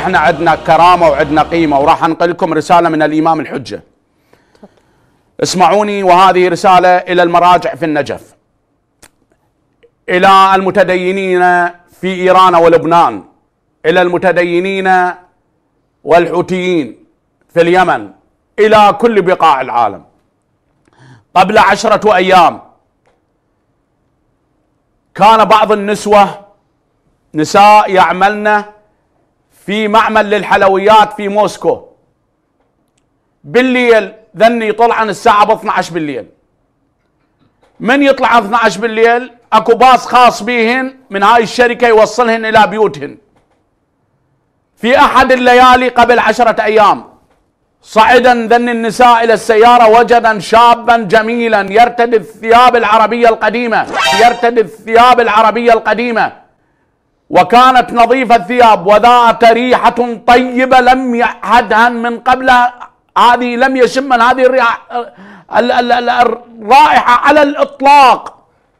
احنا عندنا كرامة وعندنا قيمة. وراح انقل لكم رسالة من الإمام الحجة. اسمعوني، وهذه رسالة إلى المراجع في النجف، إلى المتدينين في إيران ولبنان، إلى المتدينين والحوثيين في اليمن، إلى كل بقاع العالم. قبل 10 أيام كان بعض النسوة، نساء يعملن في معمل للحلويات في موسكو، بالليل ذني طلعن الساعة 12 بالليل. من يطلع 12 بالليل اكو باص خاص بيهن من هاي الشركة يوصلهن الى بيوتهن. في احد الليالي قبل 10 ايام صعدا ذن النساء الى السيارة، وجدا شابا جميلا يرتدي الثياب العربية القديمة، وكانت نظيفة الثياب وذات ريحة طيبة لم يعهدها من قبلها، هذه لم يشمن هذه الرائحة على الإطلاق.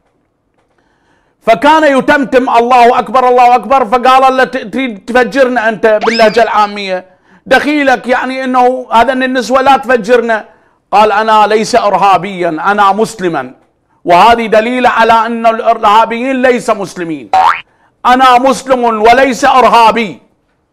فكان يتمتم الله أكبر الله أكبر، فقال له تريد تفجرنا أنت باللهجة العامية، دخيلك يعني أنه هذا النسوة لا تفجرنا. قال أنا ليس إرهابيا، أنا مسلما، وهذه دليل على أن الإرهابيين ليس مسلمين. أنا مسلم وليس إرهابي.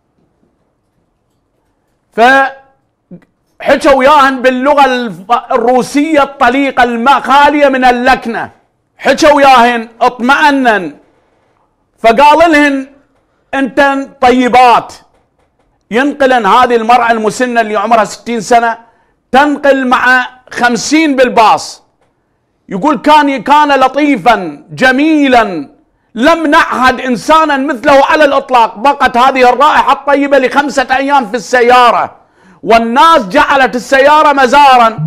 فحكوا وياهن باللغة الروسية الطليقة الخالية من اللكنة، حكوا وياهن اطمأنن، فقال لهن انت طيبات. ينقلن هذه المرأة المسنة اللي عمرها 60 سنة، تنقل مع 50 بالباص. يقول كان لطيفا جميلا، لم نعهد إنسانا مثله على الإطلاق. بقت هذه الرائحة الطيبة ل5 أيام في السيارة، والناس جعلت السيارة مزارا.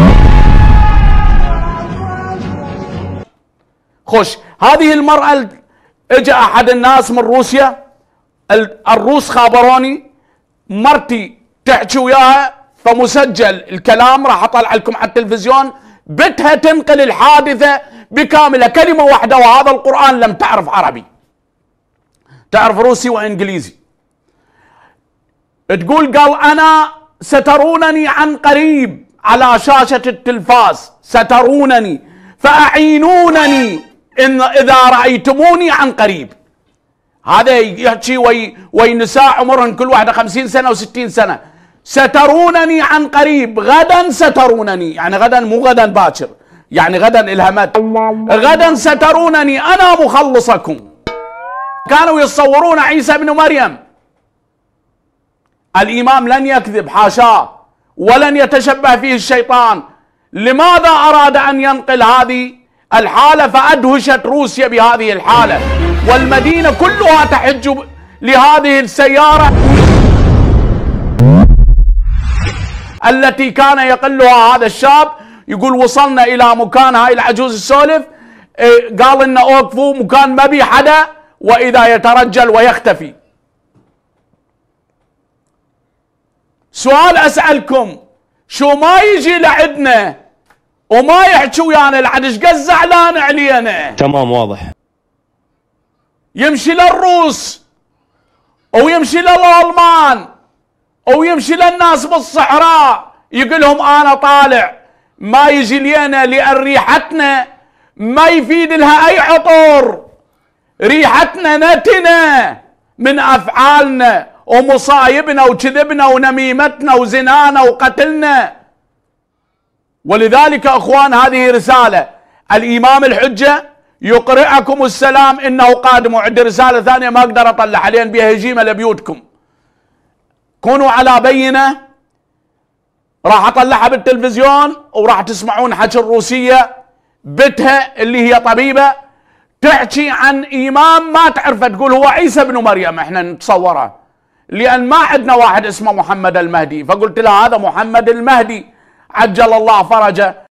خش هذه المرأة، اجى أحد الناس من روسيا، الروس خابروني، مرتي تحكي وياها فمسجل الكلام، راح أطلع لكم على التلفزيون، بتها تنقل الحادثة بكاملها، كلمة واحدة، وهذا القرآن لم تعرف عربي، تعرف روسي وإنجليزي. تقول قال أنا سترونني عن قريب على شاشة التلفاز، سترونني فأعينونني إن إذا رأيتموني عن قريب. هذا يحكي وي نساء عمرهن كل واحدة 50 سنة و60 سنة. سترونني عن قريب، غدا سترونني، يعني غدا مو غدا باكر، يعني غدا إلها مد، غدا سترونني أنا مخلصكم. كانوا يتصورون عيسى بن مريم. الإمام لن يكذب حاشاه، ولن يتشبه فيه الشيطان. لماذا أراد أن ينقل هذه الحالة؟ فأدهشت روسيا بهذه الحالة، والمدينة كلها تحج لهذه السيارة التي كان يقلها هذا الشاب. يقول وصلنا إلى مكان، هاي العجوز السولف قال لنا اوقفوا مكان ما بي حدا، وإذا يترجل ويختفي. سؤال أسألكم، شو ما يجي لعدنا وما يحكي ويانا العدش قد زعلان علينا؟ تمام واضح. يمشي للروس ويمشي للألمان ويمشي للناس بالصحراء يقول لهم أنا طالع، ما يجي لينا لأن ريحتنا ما يفيد لها أي عطر، ريحتنا نتنة من أفعالنا ومصايبنا وكذبنا ونميمتنا وزنانا وقتلنا. ولذلك أخوان هذه رسالة الإمام الحجة يقرئكم السلام إنه قادم. وعندي رسالة ثانية ما أقدر أطلعها لأن بها هجيمة لبيوتكم، كونوا على بينة. راح أطلعها بالتلفزيون وراح تسمعون حكي الروسية بتها اللي هي طبيبة تحكي عن إمام ما تعرفه، تقول هو عيسى بن مريم، احنا نتصوره لأن ما عندنا واحد اسمه محمد المهدي. فقلت لها هذا محمد المهدي عجل الله فرجه،